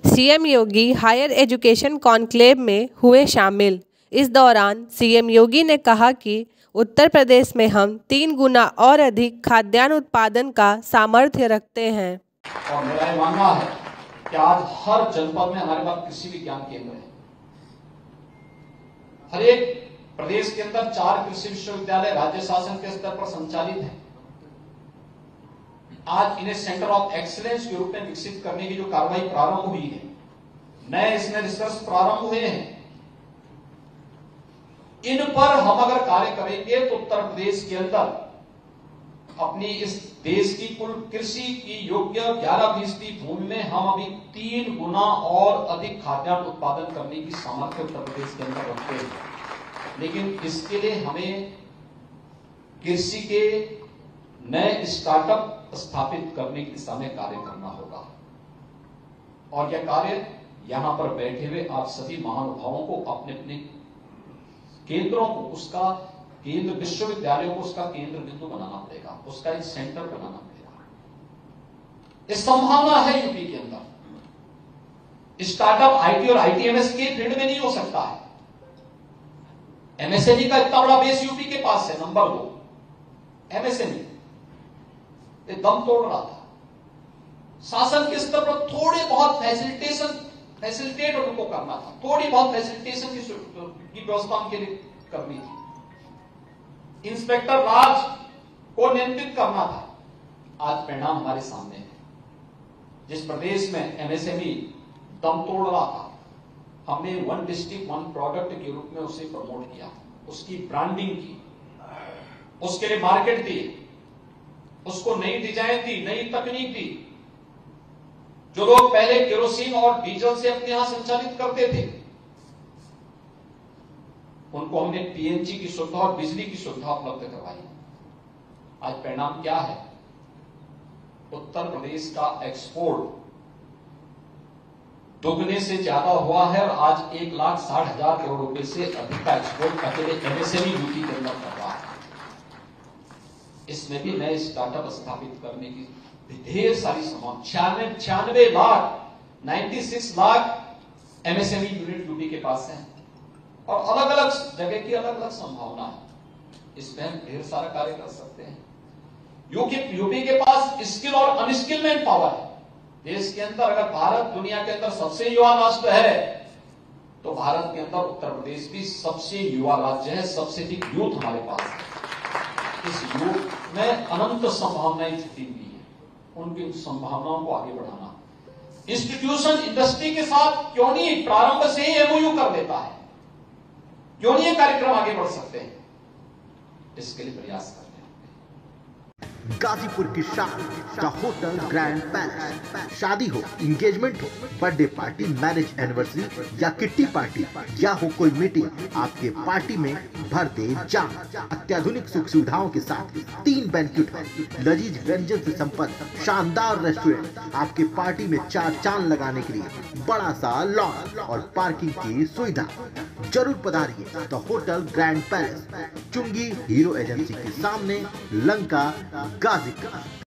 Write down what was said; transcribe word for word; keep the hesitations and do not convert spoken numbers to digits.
CM Yogi higher education conclave में हुए शामिल। इस दौरान सीएम योगी ने कहा कि उत्तर प्रदेश में हम तीन गुना और अधिक खाद्यान्न उत्पादन का सामर्थ्य रखते हैं। और मेरा ये मानना है कि आज हर जनपद में हमारे पास कृषि विज्ञान केंद्र है। हर एक प्रदेश के अंदर चार कृषि विश्वविद्यालय राज्य शासन के स्तर पर संचालित हैं। आज इन्हें सेंटर ऑफ एक्सीलेंस के रूप में विकसित करने की जो कार्रवाई प्रारंभ हुई है, नए इसमें रिसर्च प्रारंभ हुए हैं, इन पर हम अगर कार्य करेंगे तो उत्तर प्रदेश के अंदर अपनी इस देश की कुल कृषि की योग्य ग्यारह फीसदी भूमि में हम अभी तीन गुना और अधिक खाद्यान्न उत्पादन करने की सामर्थ्य उत्तर प्रदेश के अंदर रखते हैं। लेकिन इसके लिए हमें कृषि के नए स्टार्टअप स्थापित करने की दिशा में कार्य करना होगा। और यह कार्य यहां पर बैठे हुए आप सभी महानुभावों को अपने अपने केंद्रों को, उसका केंद्र विश्वविद्यालयों को उसका केंद्र बिंदु बनाना पड़ेगा, उसका एक सेंटर बनाना पड़ेगा। इस संभावना है यूपी के अंदर। स्टार्टअप आईटी और आईटीएमएस के फील्ड में नहीं हो सकता है। एमएसएमई का इतना बड़ा बेस यूपी के पास है। नंबर दो, एमएसएमई दम तोड़ रहा था। शासन के स्तर पर थोड़े बहुत फैसिलिटेशन फैसिलिटेट उनको करना था, थोड़ी बहुत फैसिलिटेशन की व्यवस्था उनके लिए करनी थी। इंस्पेक्टर राज को नियंत्रित करना था। आज परिणाम हमारे सामने है। जिस प्रदेश में एमएसएमई दम तोड़ रहा था, हमने वन डिस्ट्रिक्ट वन प्रोडक्ट के रूप में उसे प्रमोट किया, उसकी ब्रांडिंग की, उसके लिए मार्केट दी, उसको नई डिजाइन दी, नई तकनीक दी। जो लोग पहले केरोसिन और डीजल से अपने यहां संचालित करते थे, उनको हमने पीएनजी की सुविधा और बिजली की सुविधा उपलब्ध करवाई। आज परिणाम क्या है? उत्तर प्रदेश का एक्सपोर्ट दोगुने से ज्यादा हुआ है और आज एक लाख साठ हजार करोड़ रुपए से अधिक का एक्सपोर्ट अकेले एमएसएमई यूपी के अंदर कर रहा है। इसमें भी नए स्टार्टअप स्थापित करने की ढेर सारी संभावना। छियानवे छियानवे lakh ninety six lakh MSME unit UP के पास है और अलग अलग जगह की अलग अलग संभावना है। इसमें हम ढेर सारा कार्य कर सकते हैं। यूपी यूपी के पास स्किल और अनस्किल मैन पावर है। देश के अंदर अगर भारत दुनिया के अंदर सबसे युवा राष्ट्र है तो भारत के अंदर उत्तर प्रदेश भी सबसे युवा राज्य है। सबसे अधिक यूथ हमारे पास है। इस यूथ में अनंत संभावनाएं छुपी हुई है। उनकी संभावनाओं को आगे बढ़ाना, इंस्टीट्यूशन इंडस्ट्री के साथ क्यों नहीं प्रारंभ से ही एमओयू कर देता है? क्यों नहीं ये कार्यक्रम आगे बढ़ सकते हैं? इसके लिए प्रयास करते हैं। गाजीपुर की शान द होटल ग्रैंड पैलेस। शादी हो, इंगेजमेंट हो, बर्थडे पार्टी, मैरिज एनिवर्सरी या किट्टी पार्टी या हो कोई मीटिंग, आपके पार्टी में भर दे जान। अत्याधुनिक सुख सुविधाओं के साथ तीन बैंक्वेट हॉल, लजीज व्यंजन से संपन्न शानदार रेस्टोरेंट, आपके पार्टी में चार चांद लगाने के लिए बड़ा सा लॉन और पार्किंग की सुविधा। जरूर पधारिए द होटल ग्रैंड पैलेस, चुंगी हीरो एजेंसी के सामने, लंका, गाजीपुर।